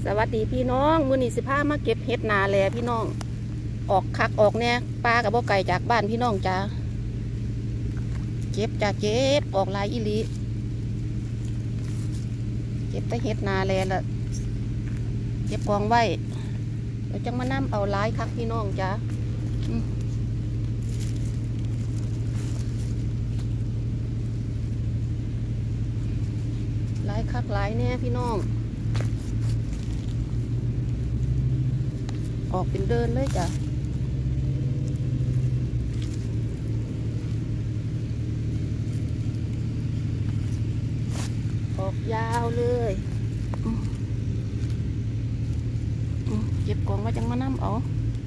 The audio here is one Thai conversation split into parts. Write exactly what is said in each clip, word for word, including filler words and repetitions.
สวัสดีพี่น้องมื้อนี้สิพามาเก็บเห็ดนาแลพี่น้องออกคักออกแน่ปลากับบ่ไก่จากบ้านพี่น้องจ้าเก็บจ้าเก็บออกลายอีหลีเก็บแต่เห็ดนาแลละเก็บกองไว้เดี๋ยวจังมานํเอาลายคักพี่น้องจ้าลายคักลายแน่พี่น้องออกเป็นเดินเลยจ้ะออกยาวเลยเก็บกองไว้จังมาน้ำเอา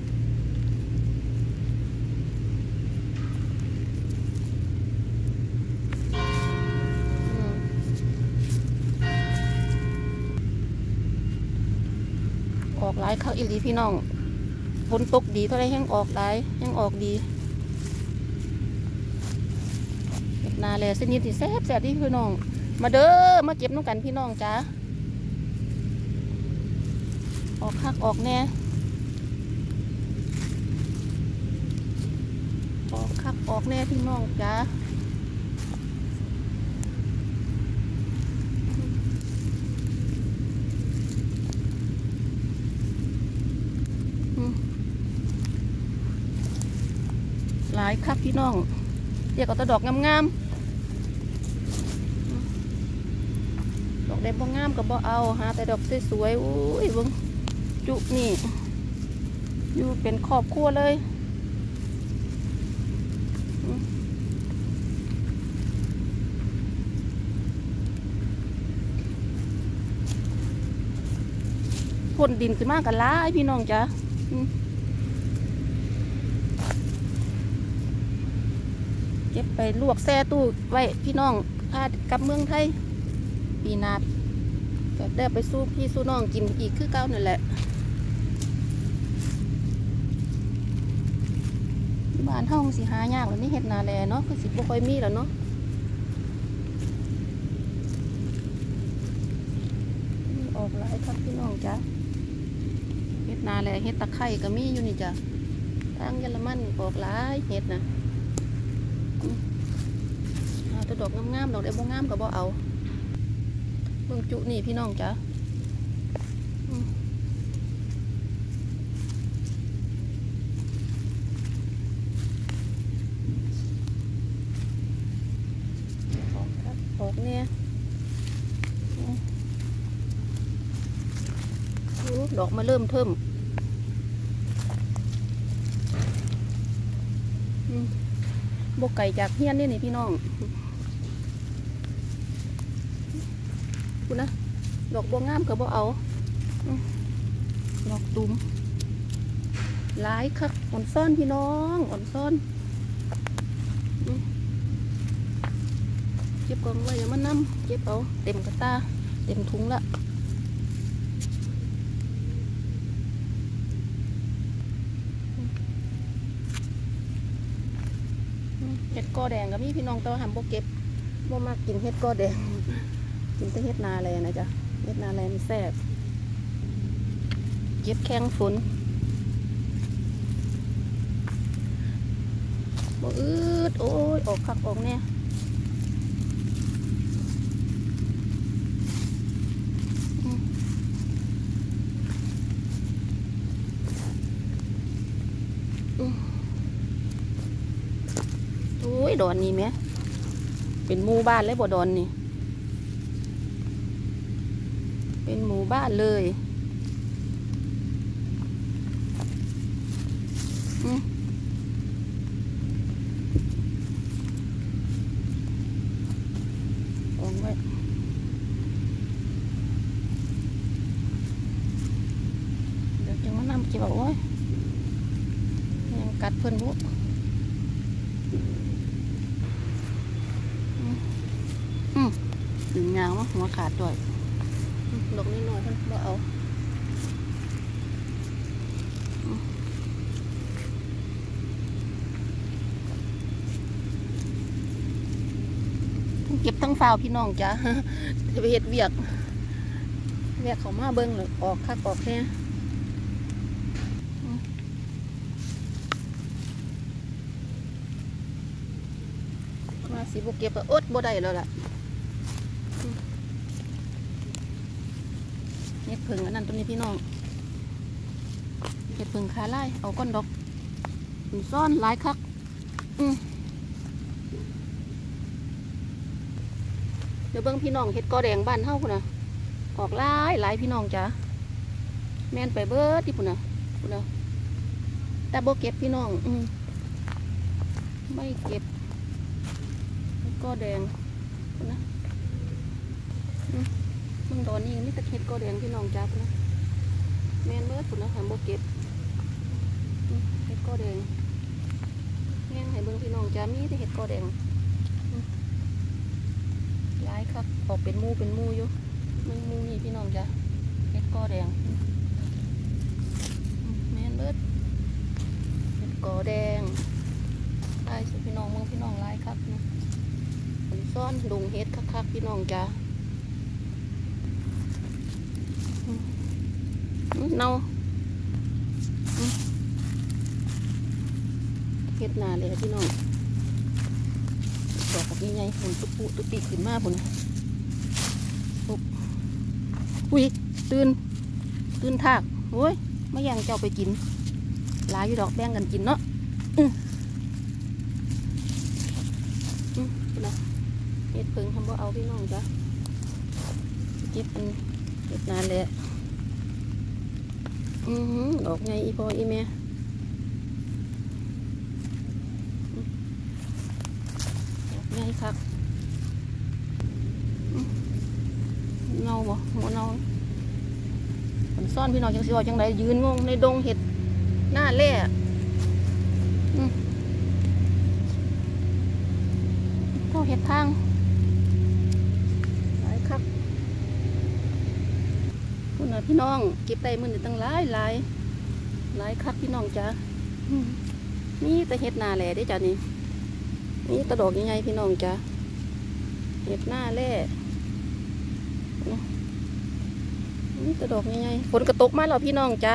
ออกหลายคักอีหลีพี่น้องฝนตกดีเท่าไรแห้งออกหลายแห้งออกดีเก็บนาแลเส้นนี้ที่แซ่บแซ่บที่พี่น้องมาเด้อมาเก็บน้ำกันพี่น้องจ้าออกคักออกแน่ออกคักออกแน่พี่น้องจ้าหลายคักพี่น้องเดี๋ยวก็ตะดอกงามๆดอกแดงบ่งามก็บ่เอาหาแต่ดอกสวยๆอุ้ยเบิ่งจุนี่อยู่เป็นครอบครัวเลยพ่นดินขึ้นมากันหลายพี่น้องจ้ะเก็บไปลวกแช่ตู้ไว้พี่น้องพากับเมืองไทยปีนาก็ได้ไปสู้พี่สู้น้องกินอีกคือเก้านั่นแหละบ้านห้องสิหายากแล้วนี่เห็ดนาแลเนาะคือสิบ่ค่อยมีแล้วเนาะออกหลายครับพี่น้องจ้ะเห็ดนาแลเห็ดตะไคร่ก็มีอยู่นี่จ้ะทางเยอรมันออกหลายเห็ดนะเอาแต่ดอกงามๆดอกได้บ่งามก็บ่เอาเบิ่งจุนี่พี่น้องจ้ะออกครับออกเนี่ยดอกมาเริ่มเทิมบกไก่จากเฮียนนี่นี่พี่น้องคุณนะดอกบัวงามกับบัวเอาดอกตุ้มหลายคักอ่อนซ่อนพี่น้องอ่อนซ่อนเก็บกองไว้อย่ามานั่มเก็บเอาเต็มกระตาเต็มถุงละเห็ดกอแดงก็มีพี่น้องตัวหำโบเก็บโบมากกินเห็ดกอแดงกินแต่เห็ดนาแลนะจ๊ะเห็ดนาแลมันแซ่บเก็บแข้งฝนบ่อืดโอ้ยออกคักออกเนี่ยโอ้ยดอนนี่ไหมเป็นหมู่บ้านเลยบ่ดอนนี่เป็นหมู่บ้านเลยอืมออกไว้เดี๋ยวจังมานำเก็บเอาไว้ยังกัดเพิ่นบุดึงยาวหัวขาดด้วยดอกนิดหน่อยเพิ่นบ่เอาเก็บทั้งฟาวพี่น้องจ้ะจะไปเฮ็ดเวียกแวะเขามาเบิ้งเลยออกคักออกแค่มาสีบกเก็บก็อดบ่ได้แล้วล่ะเห็ดผึ่งอันนั้นตัวนี้พี่น้องเห็ดผึ่งขาไล่เอาก้อนดอกซ่อนหลายคักเดี๋ยวเบิ้งพี่น้องเห็ดกอแดงบ้านเฮาพุ่นนะออกหลายหลายพี่น้องจ้ะแม่นไปเบิดที่พุ่นนะพุ่นนะแต่บ่เก็บพี่น้องอืมไม่เก็บเห็ดกอแดงพุ่นนะมึงตอนนี้นี่ตะเห็ดกอแดงพี่น้องจ้ะพุ่นนะแม่นเบิดพุ่นนะหาบ่เก็บเห็ดกอแดงแม่นให้เบิ้งพี่น้องจ้ะมีแต่เห็ดกอแดงหลายครับออกเป็นมูเป็นมูอยู่มึงมูนี่พี่น้องจ้ะเห็ดกอแดงแม่นเบิดเห็ดกอแดงไล่สุพี่น้องมึงพี่น้องไล่ครับผลซ่อนดุงเห็ดคักๆพี่น้องจ้ะเน่าเห็ดนาเลยพี่น้องดอกแบบนี้ไงผลตุปุตุปีขึ้นมาผลปุ๊บอุ้ยตื่นตื่นทากโอ้ยไม่ยังเจ้าไปกินลายอยู่ดอกแบ่งกันกินเนาะอืมอืมนะเห็ดผึ่งทำบ่เอาพี่น้องจ้ะเก็บมันเก็บนานเลยอือดอกไงอีพออีแม่ไงครับเงาบ่หัวเงาผลซ่อนพี่น้องจังสิว่าจังไดยืนงงในดงเห็ดหน้าเล่เข้าเห็ดทางหลายครับคุณน่ะพี่น้องเก็บได้มือหนึ่งตั้งหลายหลายหลายครับพี่น้องจ้ะนี่แต่เห็ดหน้าแหล่ได้จ้ะนี่นี่ตะดอกยังไงพี่น้องจ้ะเห็ดหน้าแร่นี่ตะดอกยังไงฝนกระตกมาแล้วพี่น้องจ้ะ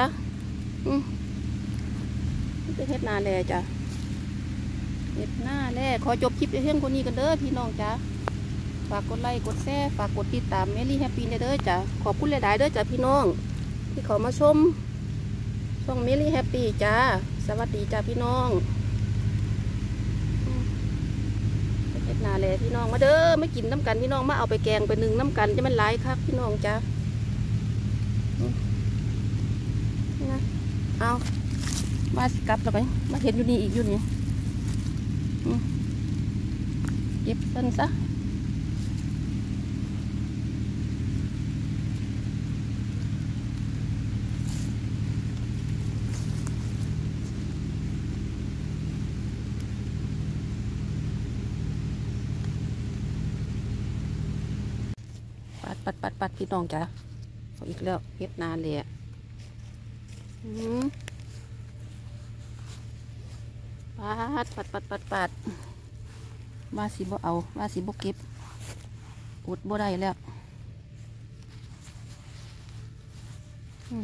นี่เป็นเห็ดหน้าแร่จ้ะเห็ดหน้าแร่ขอจบคลิปเพียงคนนี้กันเด้อพี่น้องจ้ะฝากกดไลค์กดแชร์ฝากกดติดตามเมลี่แฮปปี้เด้อจ้ะขอบคุณหลายๆเด้อจ้ะพี่น้องที่เขามาชมช่องเมลี่แฮปปี้จ้ะสวัสดีจ้ะพี่น้องเห็ดนาแหล่พี่น้องมาเด้อไม่กินน้ำกันพี่น้องมาเอาไปแกงไปนึ่งน้ำกันจะมันหลายครับพี่น้องจ้ะนะเอามาสิกลับแล้วไปมาเห็นอยู่นี่อีกอยู่นี่เก็บต้นซะปัดปัดปัดปัดพี่น้องจ้ะเอาอีกแล้วเห็ดนาเลยปัดปัดปัดปัดปัดมาสีบ่เอามาสีบ่เก็บอุดบ่ได้แล้วอืม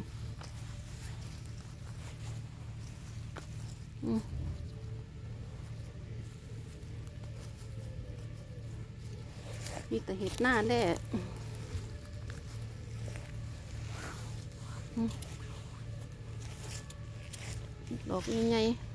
อืมมีแต่เห็ดหน้าแร่ดอกใหญ่ๆ